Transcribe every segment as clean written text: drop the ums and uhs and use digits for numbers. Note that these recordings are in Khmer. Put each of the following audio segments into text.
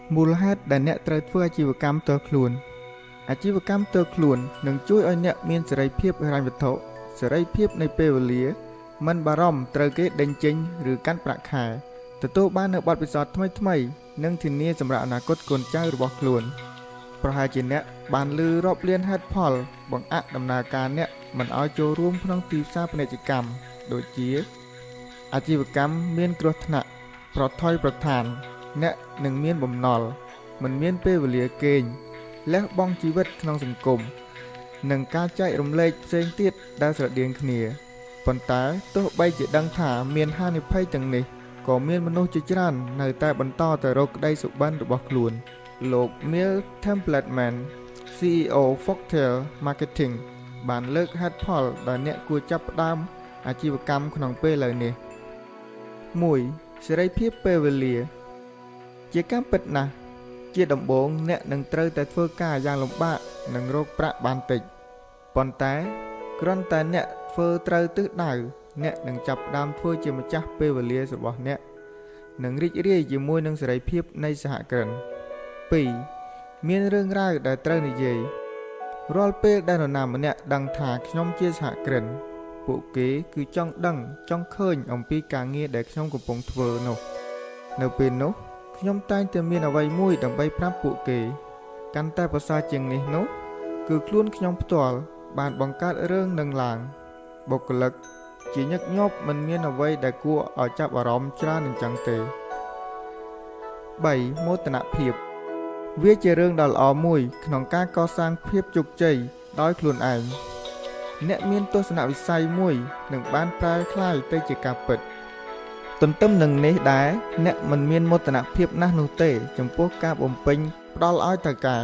មូលហេតុដែលអ្នកត្រូវធ្វើអាជីវកម្មផ្ទាល់ខ្លួនអាជីវកម្មផ្ទាល់ខ្លួននឹងជួយឲ្យអ្នកមានសេរីភាពហិរញ្ញវត្ថុសេរីភាពនៃពេលវេលាមិនបារម្ភត្រូវគេដេញចេញឬកាន់ប្រាក់ខែទទួលបាននូវបទពិសោធន៍ថ្មីៗនិងធានាសម្រាប់អនាគតកូនចៅរបស់ខ្លួនប្រហែលជាអ្នកបានឮរាប់លានហេតុផលបង្អាក់ដំណើរការអ្នកមិនឲ្យចូលរួមក្នុងទីផ្សារពាណិជ្ជកម្មដូចជាអាជីវកម្មមានគ្រោះថ្នាក់ប្រថុយប្រឋានអ្នកនឹងមានបំណុលមិនមានពេលវេលាគេងលះបង់ជីវិតក្នុងសង្គមនិងការចែករំលែកផ្សេងទៀតដែលស្រដៀងគ្នាប៉ុន្តែទោះបីជាដឹងថាមានហានិភ័យទាំងនេះក៏មានមនុស្សជាច្រើននៅតែបន្តទៅរកក្តីសុបិនរបស់ខ្លួនលោក Neil Templeman CEO Foxtel Marketing បានលើកហេតុផលដែលអ្នកគួរចាប់ផ្ដើមអាជីវកម្មក្នុងពេលឥឡូវនេះ 1. សេរីភាពពេលវេលាជាការពិតណាស់ជាដំបូងអ្នកនឹងត្រូវតែធ្វើការយ៉ាងលំបាកនិងរកប្រាក់បានតិចប៉ុន្តែគ្រាន់តែអ្នកធ្វើត្រូវទិសដៅអ្នកនឹងចាប់ផ្ដើមធ្វើជាម្ចាស់ពេលវេលារបស់អ្នកនិងរីករាយជាមួយនឹងសេរីភាពនៃសហគ្រិន 2. មានរឿងរ៉ាវដែលត្រូវនិយាយរាល់ពេលដែលនរណាម្នាក់ដឹងថាខ្ញុំជាសហគ្រិនពួកគេគឺចង់ដឹងចង់ឃើញអំពីការងារដែលខ្ញុំកំពុងធ្វើនោះនៅពេលនោះខ្ញុំតែងតែមានអ្វីមួយដើម្បីប្រាប់ពួកគេកាន់តែប្រសើរជាងនេះនោះគឺខ្លួនខ្ញុំផ្ទាល់បានបង្កើតរឿងនឹងឡើងបុគ្គលិកជាញឹកញាប់មិនមានអ្វីដែលគួរឲ្យចាប់អារម្មណ៍ច្រើនអញ្ចឹងទេ 3. មោទនភាពវាជារឿងដ៏ល្អមួយក្នុងការកសាងភាពជោគជ័យដោយខ្លួនឯងអ្នកមានទស្សនវិស័យមួយនឹងបានប្រែក្លាយទៅជាការពិតទន្ទឹមនឹងនេះដែរអ្នកមិនមានមោទនភាពណាស់នោះទេចំពោះការបំពេញផ្ដល់ឲ្យទៅការ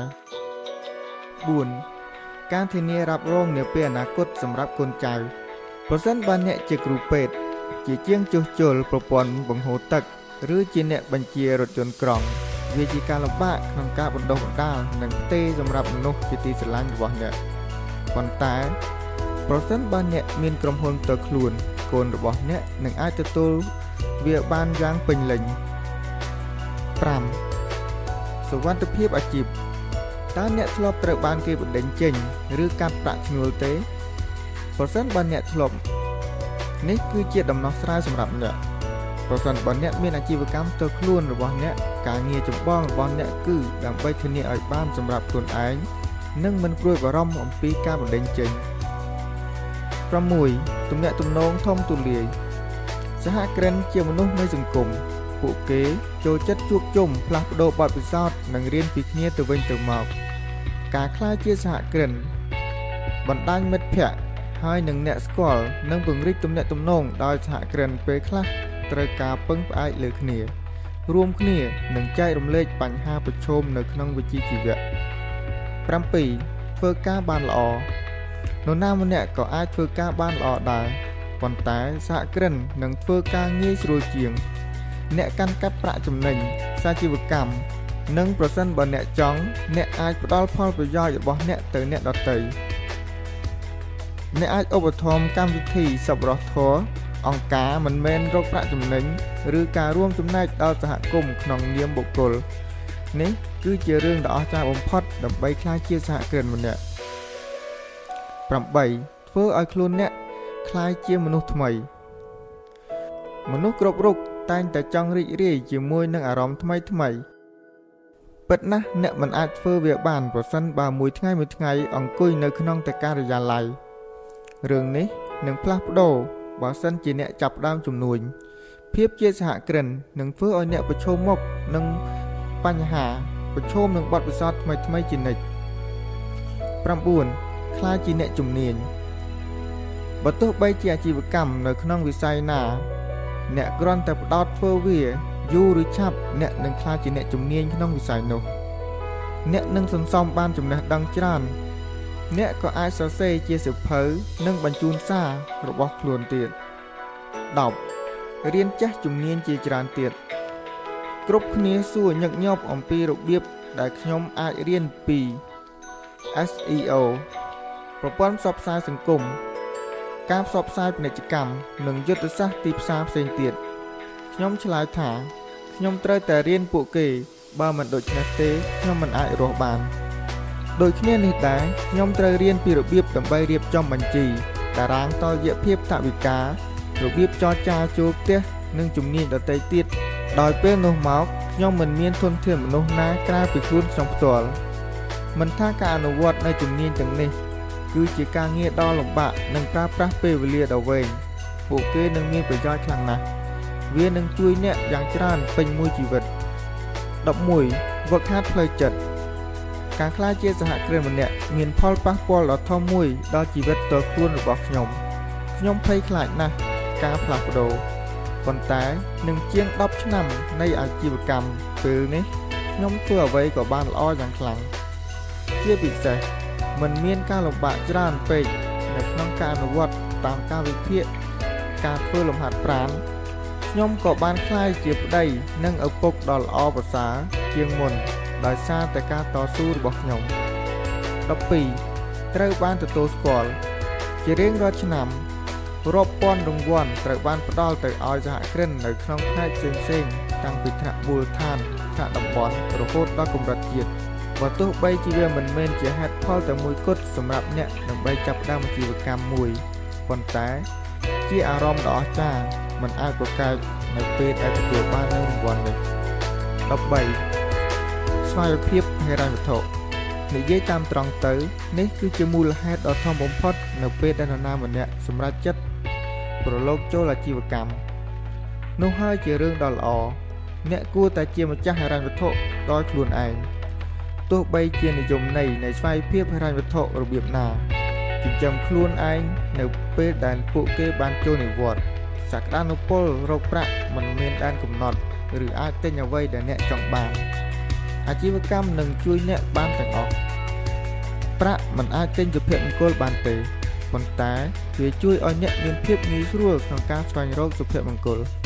4. ការធានារ៉ាប់រងនាពេលអនាគតសម្រាប់កូនចៅប្រសិនបើអ្នកជាគ្រូពេទ្យជាជាងជួសជុលប្រព័ន្ធបង្ហូរទឹកឬជាអ្នកបញ្ជារថយន្តក្រុងវាជាការលំបាកក្នុងការបណ្ដុះបណ្ដាលនិងផ្ទេរសម្រាប់មនុស្សជាទីស្រឡាញ់របស់អ្នកប៉ុន្តែប្រសិនបើអ្នកមានក្រុមហ៊ុនផ្ទាល់ខ្លួនកូនរបស់អ្នកនឹងអាចទទួលវាបានយ៉ាងពេញលេញ 5. សុវត្ថិភាពអាជីពតើអ្នកធ្លាប់ត្រូវបានគេបណ្ដេញចេញឬកាត់ប្រាក់ឈ្នួលទេប្រសិនបើអ្នកធ្លាប់នេះគឺជាដំណោះស្រាយសម្រាប់អ្នកប្រសិនបើអ្នកមានអាជីវកម្មផ្ទាល់ខ្លួនរបស់អ្នកការងារចម្បងរបស់អ្នកគឺដើម្បីធានាឲ្យបានសម្រាប់ខ្លួនឯងនិងមិនព្រួយបារម្ភអំពីការបណ្ដេញចេញ 6. ទំនាក់ទំនងធំទូលាយសហគ្រិនជាមនុស្សនៃសង្គមពួកគេចូលចិត្តជួបជុំផ្លាស់ប្ដូរបទពិសោធន៍និងរៀនពីគ្នាទៅវិញទៅមកការក្លាយជាសហគ្រិនបណ្ដាញមិត្តភ័ក្តិហើយនឹងអ្នកស្គាល់និងពង្រីកទំនាក់ទំនងដោយសហគ្រិនពេលខ្លះត្រូវការពឹងផ្អែកលើគ្នារួមគ្នានិងចែករំលែកបញ្ហាប្រឈមនៅក្នុងវិជ្ជាជីវៈ 7. ធ្វើការបានល្អនរណាម្នាក់ក៏អាចធ្វើការបានល្អដែរប៉ុន្តែសហគ្រិននឹងធ្វើការងាយស្រួលជាងអ្នកកាន់កាប់ប្រាក់ចំណេញសាជីវកម្មនិងប្រសិនបើអ្នកចង់អ្នកអាចផ្ដល់ផលប្រយោជន៍របស់អ្នកទៅអ្នកដទៃអ្នកអាចឧបត្ថម្ភកម្មវិធីសប្បុរសធម៌អង្គការមិនមែនរកប្រាក់ចំណេញឬការរួមចំណែកដល់សហគមន៍ក្នុងនាមបុគ្គលនេះគឺជារឿងដ៏អស្ចារ្យបំផុតដើម្បីក្លាយជាសហគ្រិនម្នាក់ 8. ធ្វើឲ្យខ្លួនអ្នកក្លាយជាមនុស្សថ្មីមនុស្សគ្រប់រូបតែងតែចង់រីករាយជាមួយនឹងអារម្មណ៍ថ្មីពិតណាស់អ្នកមិនអាចធ្វើវាបានប្រសិនបើមួយថ្ងៃអង្គុយនៅក្នុងតែការិយាល័យរឿងនេះនឹងផ្លាស់ប្ដូរបើសិនជាអ្នកចាប់ផ្ដើមជំនួញភាពជាសហគ្រិននឹងធ្វើឲ្យអ្នកប្រឈមមុខនឹងបញ្ហាប្រឈមនឹងបទពិសោធន៍ថ្មីជានិច្ច 9. ក្លាយជាអ្នកជំនាញបើទោះបីជាអាជីវកម្មនៅក្នុងវិស័យណាអ្នកគ្រាន់តែផ្ដោតធ្វើវាយូរឬឆាប់អ្នកនឹងក្លាយជាអ្នកជំនាញក្នុងវិស័យនោះអ្នកនឹងសន្សំបានចំណេះដឹងច្រើនអ្នកក៏អាចសរសេរជាសៀវភៅនិងបញ្ជូនសាររបស់ខ្លួនទៀត 10. រៀនចេះជំនាញជាច្រើនទៀតគ្រប់គ្នាសួរញឹកញាប់អំពីរបៀបដែលខ្ញុំអាចរៀនពី SEO ប្រព័ន្ធផ្សព្វផ្សាយសង្គមការផ្សព្វផ្សាយពាណិជ្ជកម្មនិងយុទ្ធសាស្ត្រទីផ្សារផ្សេងទៀតខ្ញុំឆ្លើយថាខ្ញុំត្រូវតែរៀនពួកគេបើមិនដូច្នេះទេខ្ញុំមិនអាចរស់បានដូចគ្នានេះដែរខ្ញុំត្រូវរៀនពីរបៀបដើម្បីរៀបចំបញ្ជីតារាងតលយៈភាពថវិការបៀបចរចាចូលផ្ទះនិងជំនាញដទៃទៀតដោយពេលនោះមកខ្ញុំមិនមានធនធានមនុស្សណាក្រៅពីខ្លួនខ្ញុំផ្ទាល់មិនថាការអនុវត្តនៅជំនាញទាំងនេះគឺជាការងារដ៏លំបាកនិងប្រើប្រាស់ពេលវេលាដ៏វែងពួកគេនឹងមានប្រយោជន៍ខ្លាំងណាស់វានឹងជួយអ្នកយ៉ាងច្រើនពេញមួយជីវិត11វឹកហាត់ផ្លូវចិត្តការក្លាយជាសហគ្រិនម្នាក់មានផលប៉ះពាល់ដ៏ធំមួយដល់ជីវិតផ្ទាល់ខ្លួនរបស់ខ្ញុំភ័យខ្លាចណាស់ការផ្លាស់ប្ដូរប៉ុន្តែនឹងជាង10ឆ្នាំនៃអាជីវកម្មពេលនេះខ្ញុំធ្វើអ្វីក៏បានល្អយ៉ាងខ្លាំងជាពិសេសមិនមានការលំបាកច្រើនពេកនៅក្នុងការអនុវត្តតាមការវិភាគការធ្វើលំហាត់ប្រាណខ្ញុំក៏បានក្លាយជាប្តីនិងឪពុកដ៏ល្អប្រសើរជាងមុនដោយសារតែការតស៊ូរបស់ខ្ញុំ12ត្រូវបានទទួលស្គាល់ជារៀងរាល់ឆ្នាំរាប់ពាន់រង្វាន់ត្រូវបានផ្ដល់ទៅឲ្យសហគ្រិននៅក្នុងផ្នែកផ្សេងៗតាំងពីថ្នាក់មូលដ្ឋានថ្នាក់តំបន់រហូតដល់កម្រិតជាតិបើទោះបីជាវាមិនមែនជាហេតុផលតែមួយគត់សម្រាប់អ្នកដើម្បីចាប់ផ្ដើមអាជីវកម្មមួយប៉ុន្តែជាអារម្មណ៍ដ៏អស្ចារ្យមិនអាចប្រកែកនៅពេលដែលទទួលបាននូវរង្វាន់នេះ13ស្វ័យភាពហិរញ្ញវត្ថុនិយាយតាមត្រង់ទៅនេះគឺជាមូលហេតុដ៏ធំបំផុតនៅពេលដែលនរណាម្នាក់សម្រេចចិត្តប្រឡូកចូលអាជីវកម្មនោះហើយជារឿងដ៏ល្អអ្នកគួរតែជាម្ចាស់ហិរញ្ញវត្ថុដោយខ្លួនឯងទោះបីជានិយមន័យនៃស្វ័យភាពហិរញ្ញវត្ថុរបៀបណាចិញ្ចឹមខ្លួនឯងនៅពេលដែលពួកគេបានចូលនិវត្តន៍សក្តានុពលរកប្រាក់មិនមានដែនកំណត់ឬអាចទិញអ្វីដែលអ្នកចង់បានអាជីវកម្មនឹងជួយអ្នកបានទាំងអស់ប្រាក់មិនអាចទិញសុភមង្គលបានទេប៉ុន្តែវាជួយឲ្យអ្នកមានភាពងាយស្រួលក្នុងការស្វែងរកសុភមង្គល